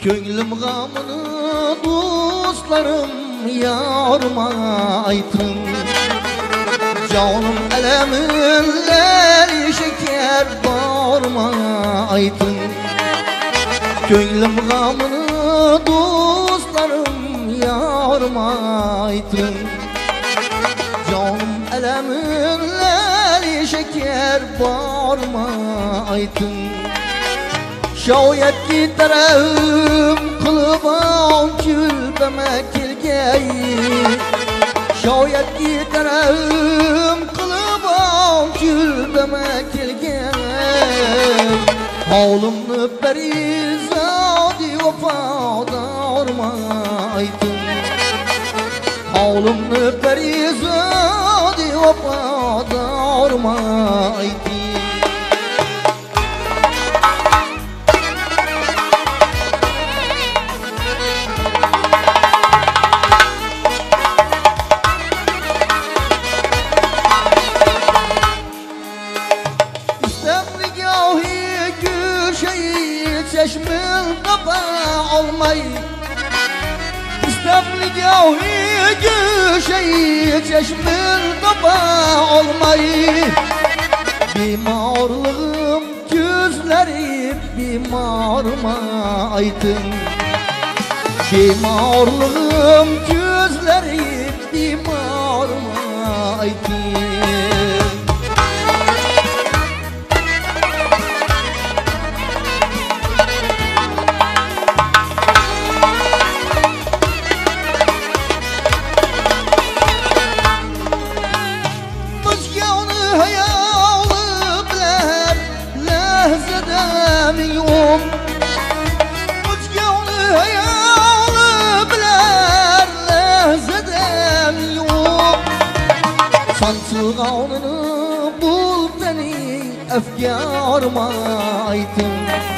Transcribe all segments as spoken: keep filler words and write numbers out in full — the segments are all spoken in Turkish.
Könglim gamını dostlarım yarıma aytın. Canım eleminler şeker barma aytın. Könglim gamını dostlarım yarıma aytın. Canım eleminler şeker barma aytın. Şayet giderim kılıbam külbeme kelgeyi. Şayet giderim kılıbam külbeme kelgeyi. Havlumni perizadi vafadarma aytın. Havlumni perizadi vafadarma aytın. Çeşmil kaba olmay İstemli gahi güşeyi çeşmil kaba olmay Bimarlığım gözleri bimarıma aytın. Bimarlığım gözleri bimarıma aytın. Yum Uçgavni hayali biler lehzedem yum. Sansılgavnini bul beni efkarıma aytın.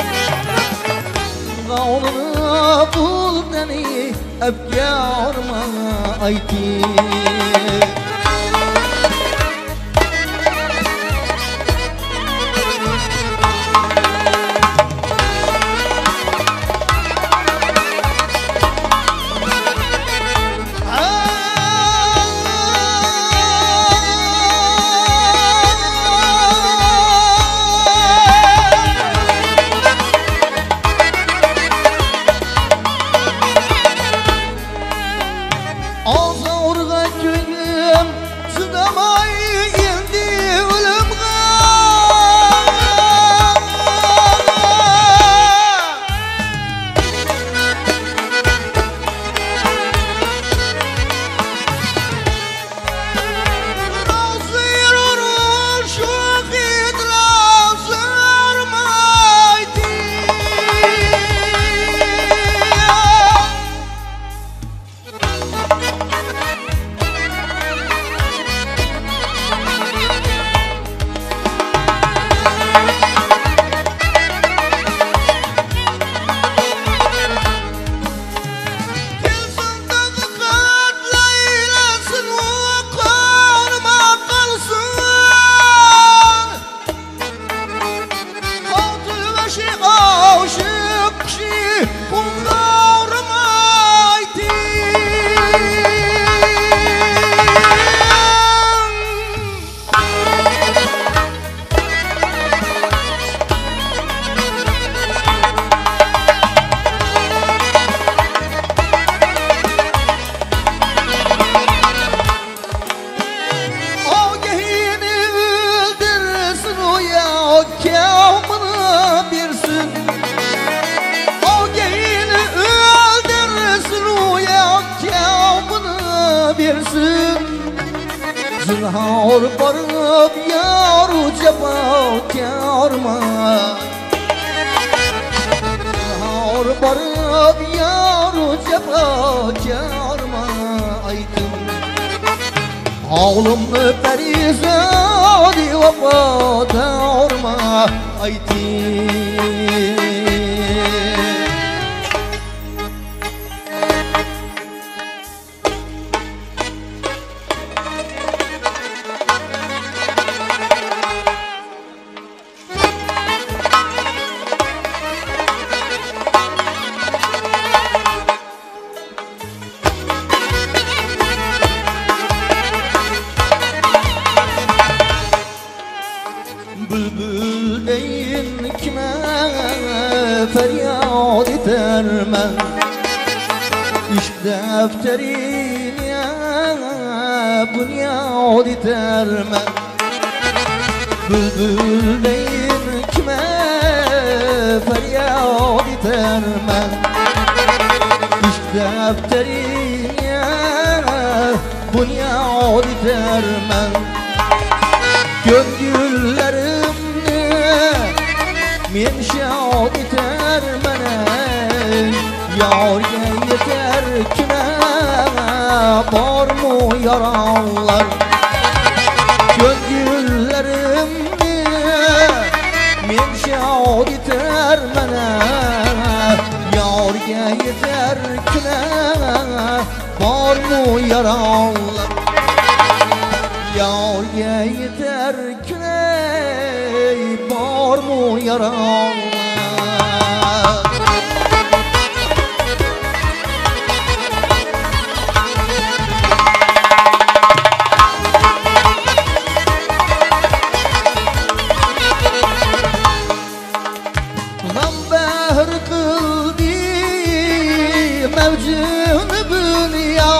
Gavnini bul beni efkarıma aytın. Zilhar barıp yaru cefakârma. Zilhar barıp yaru cefakârma aytın. Havlumni perizadi vafadarma aytın. feryat edermen İşk defterine bunyad edermen Bülbüldeyim kime feryat edermen İşk defterine bunyad edermen Gönüllerimni men şad edermen Yarga yeter kime var mu yaralar Gönüllerimni men şad edermen Yarga yeter kime var mu yaralar Yarga yeter kine var mu yaralar Gamber kıldı mevcunu dünya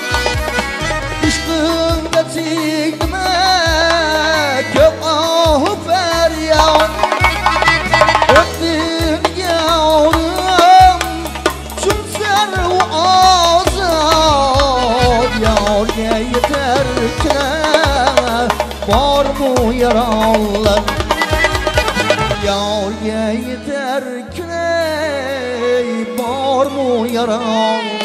İşkında çekme kök ahı feryat Öptüm yavrum çün servu azad Yarga yeter kine var mu yaralar Yarga yeter kine var mu yaralar